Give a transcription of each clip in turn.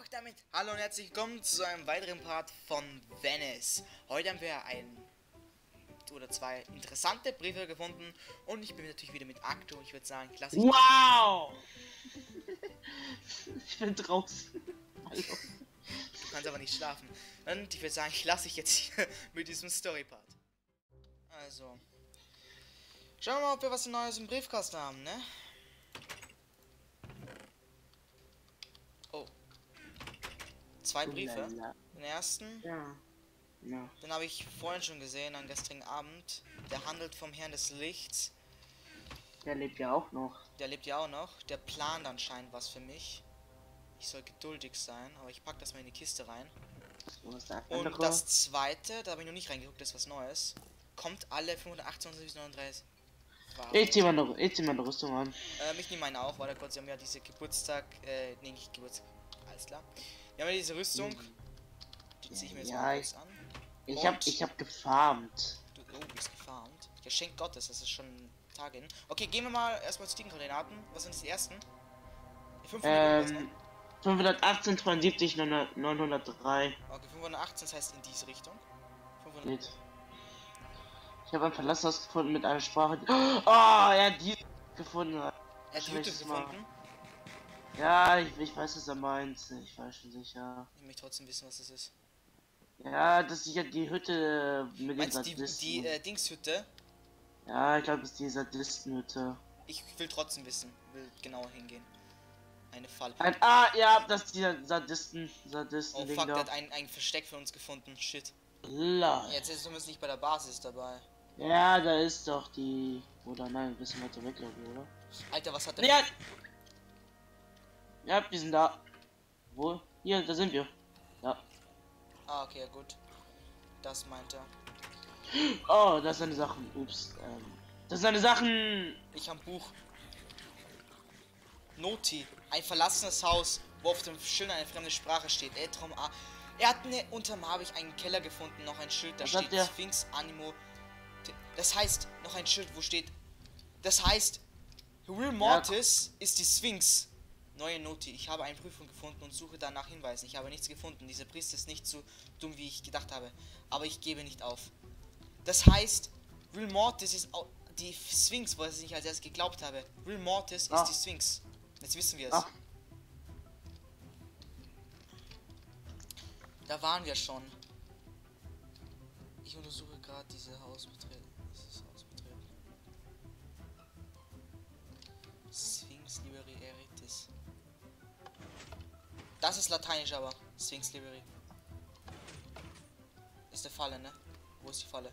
damit hallo und herzlich willkommen zu einem weiteren Part von Venice. Heute haben wir ein oder zwei interessante Briefe gefunden und ich bin natürlich wieder mit Akto. Ich würde sagen, klasse. Wow! Ich bin draußen. Hallo. Du kannst aber nicht schlafen. Und ich würde sagen, ich lasse dich jetzt hier mit diesem Story-Part. Also, schauen wir mal, ob wir was Neues im Briefkasten haben, ne? Oh. Zwei Briefe. Den ersten, Ja. Ja. den habe ich vorhin schon gesehen, am gestrigen Abend. Der handelt vom Herrn des Lichts. Der lebt ja auch noch. Der lebt ja auch noch. Der plant anscheinend was für mich. Ich soll geduldig sein, aber ich pack das mal in die Kiste rein. Was der Und andere? das zweite, da habe ich noch nicht reingeguckt, das ist was Neues. Kommt alle 528 bis 39. Ich zieh mal eine Rüstung an. Ich nehme meine auch, warte kurz, wir haben ja diese Geburtstag, nee, nicht Geburtstag, alles klar. Wir haben ja diese Rüstung, die ziehe ich mir jetzt Ja, mal kurz an. Ich hab gefarmt. Du bist gefarmt. Geschenk Gottes, das ist schon Tage hin. Okay, gehen wir mal erstmal zu den Koordinaten. Was sind die ersten? 500 ne? 518, 72, 903. Okay, 518, das heißt in diese Richtung. 500. Geht. Ich habe ein Verlasshaus gefunden mit einer Sprache. Oh, er hat die gefunden. Er hat die Hütte gefunden. Ja, ich weiß, was er meint. Ich weiß schon sicher. Ich möchte trotzdem wissen, was das ist. Ja, das ist ja die Hütte mit den Meinst du Sadisten. die Dingshütte? Ja, ich glaube, es ist die Sadistenhütte. Ich will trotzdem wissen, will genauer hingehen. Eine Falle. Ja, das ist die Sadisten. Oh fuck, der hat ein Versteck für uns gefunden. Shit. La. Jetzt ist zumindest nicht bei der Basis dabei. Ja, da ist doch die. Oder nein, ein bisschen weiter weg, glaube ich, oder? Alter, was hat der? Ja! Ja, wir sind da. Wo? Hier, da sind wir. Ja. Ah, okay, ja, gut. Das meint er. Oh, das sind Sachen. Ups. Das sind Sachen. Ich habe ein Buch. Noti. Ein verlassenes Haus, wo auf dem Schild eine fremde Sprache steht. Etrom A. Er hat unterm habe ich einen Keller gefunden, noch ein Schild, da steht Sphinx Animo. Das heißt, noch ein Schild, wo steht. Das heißt, Real Mortis ist die Sphinx. Neue Noti. Ich habe eine Prüfung gefunden und suche danach Hinweisen. Ich habe nichts gefunden. Dieser Priester ist nicht so dumm, wie ich gedacht habe. Aber ich gebe nicht auf. Das heißt, Real Mortis ist auch die Sphinx, was ich als erstes geglaubt habe. Real Mortis ist die Sphinx. Jetzt wissen wir es. Da waren wir schon. Ich untersuche gerade dieses Haus betreten. Sphinx Liberi Eritis. Das ist lateinisch, aber Sphinx Liberi. Ist der Falle, ne? Wo ist die Falle?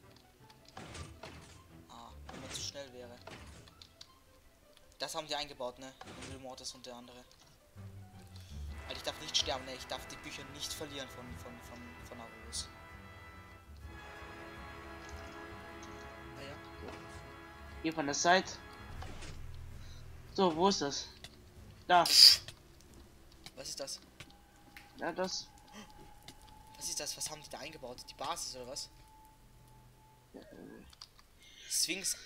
Ah, wenn man zu schnell wäre. Das haben die eingebaut, ne? Real Mortis und der andere. Alter, ich darf nicht sterben, ne? Ich darf die Bücher nicht verlieren von Arus. Ah, ja. Hier von der Seite. So, wo ist das? Da. Was ist das? Ja, das. Was ist das? Was haben die da eingebaut? Die Basis oder was? Sphinx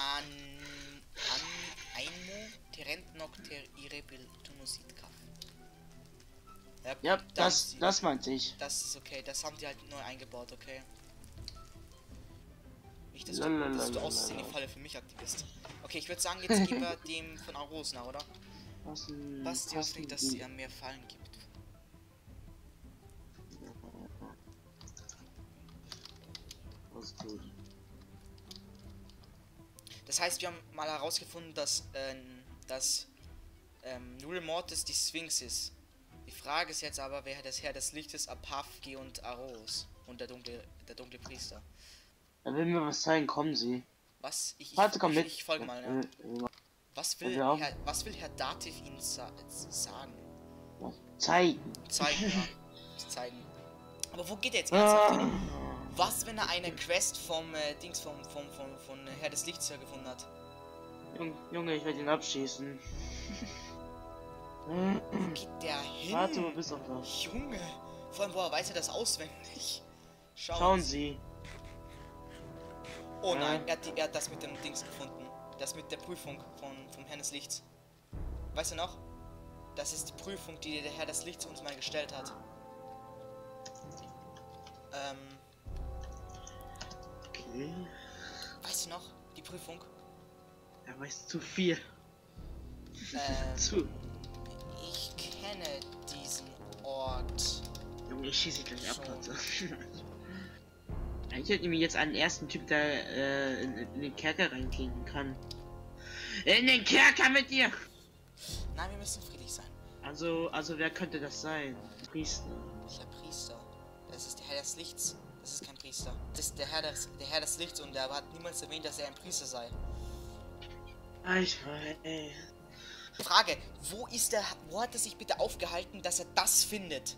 Einmo Terent Nocter Irebil Tunusitkaf. Ja, das meinte ich. Das ist okay, das haben die halt neu eingebaut, okay. Nicht, dass du aus in die Falle für mich aktivist. Okay, ich würde sagen, jetzt gehen wir dem von Aros nach, oder? Was dir aufregt, dass er mehr Fallen gibt. Das heißt, wir haben mal herausgefunden, dass Real Mortis die Sphinx ist. Die Frage ist jetzt aber, wer das Herr des Lichtes, Apafki und Aros und der dunkle Priester. Da will mir was zeigen, kommen Sie. Was? Komm mit. Ich folge mal, ne? Was will Herr Dativ Ihnen sagen? Zeigen. Zeigen, ja. Zeigen. Aber wo geht er jetzt ernsthaft hin? Was, wenn er eine Quest vom von Herr des Lichts gefunden hat? Junge, ich werde ihn abschießen. Wo geht der hin? Warte, wo bist du da? Junge! Vor allem, woher weiß er das auswendig? Schauen Sie. Oh nein, er hat das mit dem Dings gefunden. Das mit der Prüfung vom Herrn des Lichts. Weißt du noch? Das ist die Prüfung, die der Herr des Lichts uns mal gestellt hat. Okay. Weißt du noch? Die Prüfung? Er weiß zu viel. Ich kenne diesen Ort. Junge, ich schieße gleich ab, Leute. Ich hätte nämlich jetzt einen ersten Typ, der in den Kerker reingehen kann. In den Kerker mit dir! Nein, wir müssen friedlich sein. Also wer könnte das sein? Priester. Welcher Priester? Das ist der Herr des Lichts. Das ist kein Priester. Das ist der Herr des Lichts und der hat niemals erwähnt, dass er ein Priester sei. Ey. Frage, wo hat er sich bitte aufgehalten, dass er das findet?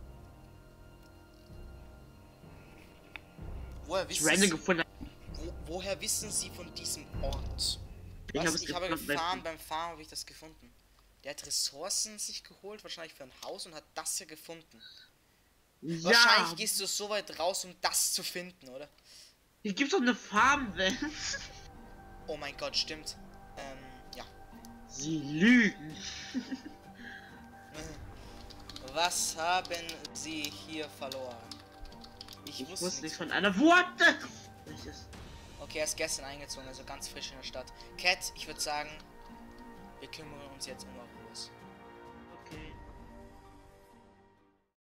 Woher wissen Sie von diesem Ort? Ich habe gefahren, beim Fahren habe ich das gefunden. Der hat Ressourcen sich geholt, wahrscheinlich für ein Haus und hat das hier gefunden. Ja. Wahrscheinlich gehst du so weit raus, um das zu finden, oder? Hier gibt's doch eine Farmwelt. Oh mein Gott, stimmt. Ja. Sie lügen. Was haben Sie hier verloren? Ich wusste nicht von einer Worte. Okay, er ist gestern eingezogen, also ganz frisch in der Stadt. Cat, ich würde sagen, wir kümmern uns jetzt um